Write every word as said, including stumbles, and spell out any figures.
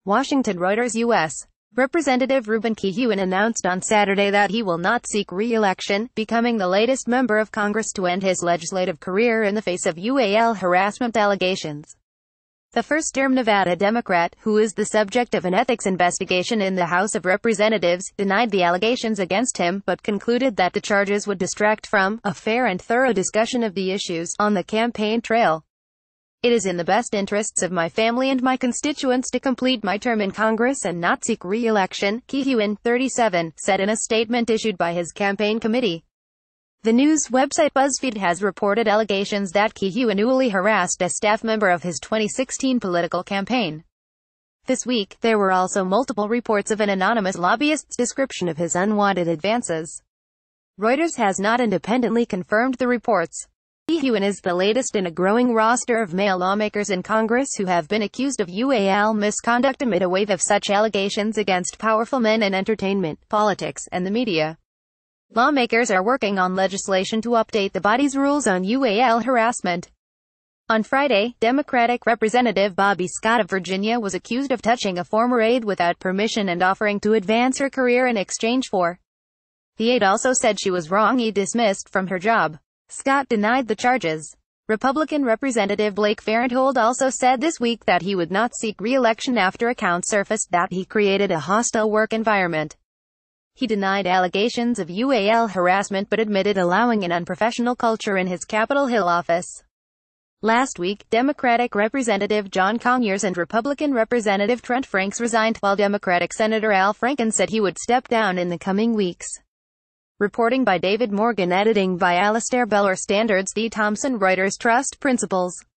Washington. Reuters U S Representative Ruben Kihuen announced on Saturday that he will not seek re-election, becoming the latest member of Congress to end his legislative career in the face of U A L harassment allegations. The first-term Nevada Democrat, who is the subject of an ethics investigation in the House of Representatives, denied the allegations against him, but concluded that the charges would distract from a fair and thorough discussion of the issues on the campaign trail. It is in the best interests of my family and my constituents to complete my term in Congress and not seek re-election, Kihuen, thirty-seven, said in a statement issued by his campaign committee. The news website BuzzFeed has reported allegations that Kihuen unduly harassed a staff member of his twenty sixteen political campaign. This week, there were also multiple reports of an anonymous lobbyist's description of his unwanted advances. Reuters has not independently confirmed the reports. Kihuen is the latest in a growing roster of male lawmakers in Congress who have been accused of U A L misconduct amid a wave of such allegations against powerful men in entertainment, politics, and the media. Lawmakers are working on legislation to update the body's rules on U A L harassment. On Friday, Democratic Representative Bobby Scott of Virginia was accused of touching a former aide without permission and offering to advance her career in exchange for. The aide also said she was wrongly dismissed from her job. Scott denied the charges. Republican Representative Blake Farenthold also said this week that he would not seek re-election after accounts surfaced that he created a hostile work environment. He denied allegations of U A L harassment but admitted allowing an unprofessional culture in his Capitol Hill office. Last week, Democratic Representative John Conyers and Republican Representative Trent Franks resigned, while Democratic Senator Al Franken said he would step down in the coming weeks. Reporting by David Morgan, editing by Alastair Beller, Standards D. Thompson, Reuters Trust Principles.